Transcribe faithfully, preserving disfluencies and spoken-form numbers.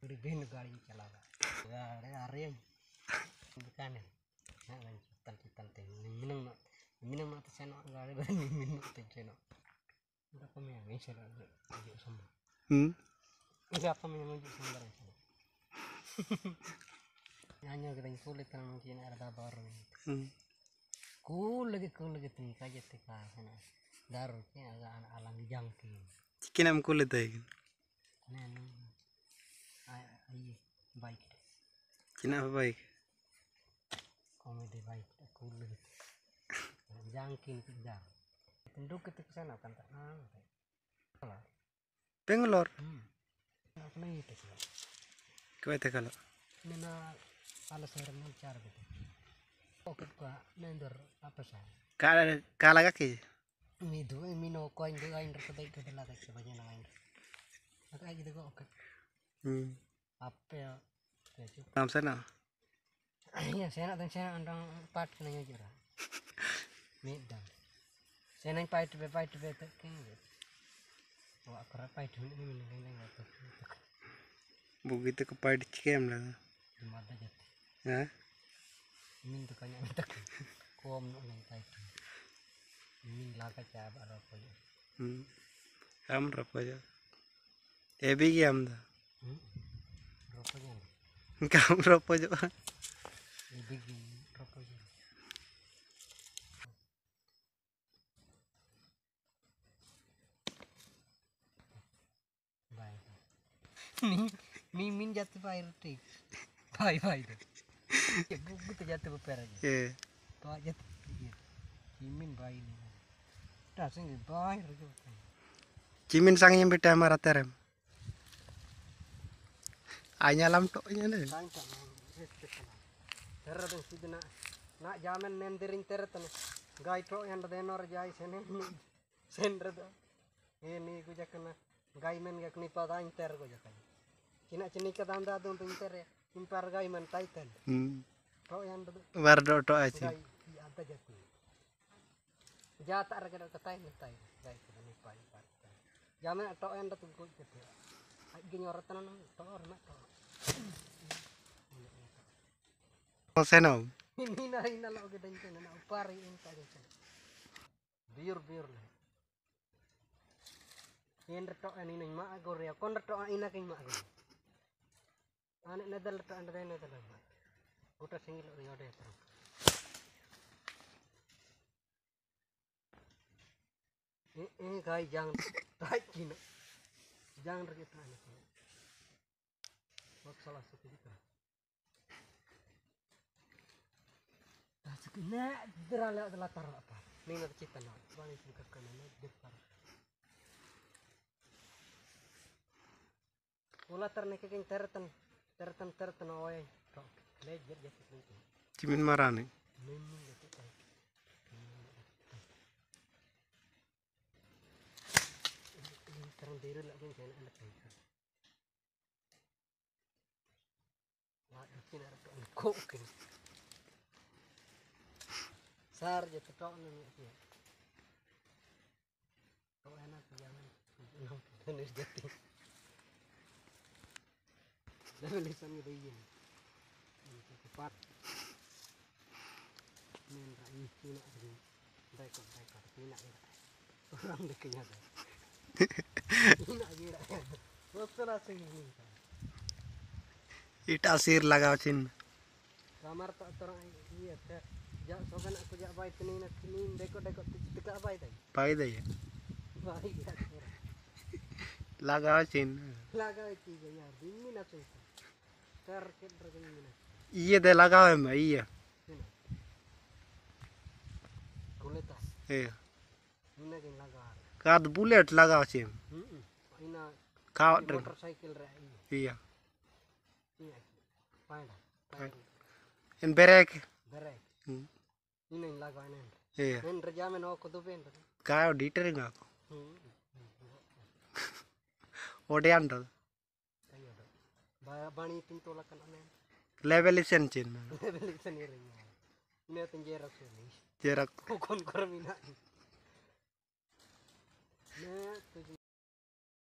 Di ben gaड़ी चलावा गाड़ी आरे bukan ya nah lain citan citan teh minang nak minang nak teh seno gaड़ी ben minang teh seno udah kami yang bisa lah ujuk sama hmm udah kami yang ujuk sama lah nyanyi kita sulit kan mungkin ada baru hmm cool lagi cool lagi tuh kajet teh kah sana daru nya agak anak alam jangki cikin am kulit teh nah ai baik cina apa baik komedi baik aku lihat jangkin tidak tunduk ke sana kan tak nang Bangalore hmm aku nih itu kau itu kalau nina ala saya mencar gitu oke gua nender apa sih kala kala kaki midu mino koin dua ini terbaik itu adalah sebanyak lain kayak gitu kok oke hmm apa ya nam sana iya saya nak saya andang empat nanya jura medan saya nang pahit be pahit be kan wah kerap pahit ini ini ini nggak begitu ke pahit cikem lah ada jati ya min tuh kayaknya tak kom nang pahit min laga cab ada apa ya hmm kamu berapa aja ebi kiam dah berapa jam kamu berapa aja bikin proposal baik nih mimin jatuh air tik bye bye ya buku tuh jatuh beper aja eh tuh jatuh mimin bayi nih dah sih bye cimin sang yang beda marah terem hanya lam toknya nih terus dan sudah nak nak zaman nendering terus gai tok yang ada nor jai senen sender tuh ini gue jakna gai men gak nipa tain ter gue jakna cina cini ke tanda tuh pinter ya impar gai men titan hmm tok yang ada wardo tok aja gai ada jatuh jata rega ke tain tain gai ke nipa impar zaman tok yang ada tuh gue gitu gini orang tenan tok orang tok Seno. Ini na ina lo gedeng tena na upari inta desa. Biur biur lah. Yen retok ani nang ma agor ya kon retok ina king ma agor. Ane nedal retok anda dene nedal ma. Uta singil ori ode terus. Eh eh gai jang tai kina. Jang rege tanya. Wak salah satu kita. Nah, derala adalah taruh apa? Nih nanti cita nak, balik buka kanan, depan. Ulah ternek keng terten, terten terten awai, kau lejer jatuh itu. Cimin marah nih. Memang jatuh kan. Ini terang diri lagi yang jangan anak itu. Wah, ini ada tuh kok kan. Sar je tetok nih ya. Kau enak jangan tulis jati. Dah lisan gitu ini. Ini cepat. Nen rai ini ini. Rekod rekod ini ya. Orang dekenya dah. Ini aja dah. Waktu langsung ini. Ita sir lagaw chin. Kamar tak terang iya teh. Ja sokan aku jak baik ini nak ini dekod dekod dekat baik tadi. Baik dah ya. Baik ya. Lagaw chin. Lagaw itu ya. Ini nak sih. Terkait dengan ini. Iya deh lagaw em iya. Ini. Kulita. Iya. Ini yang lagaw. Kad bullet lagaw chin. Hmm. Ini. Kau drink. Motorcycle rai. Iya. Iya. Pada. Pada. En berek. Berek. Hmm. Ini yang lagaw ini. Iya. Men rejamen aku tuh ben. Kau ditering aku. Hmm. Ode andal. Kayo do. Ba bani pintu lakan anen. Level isen chin. Level sendiri. Ini tenjerak sini. Jerak. Kokon kormina.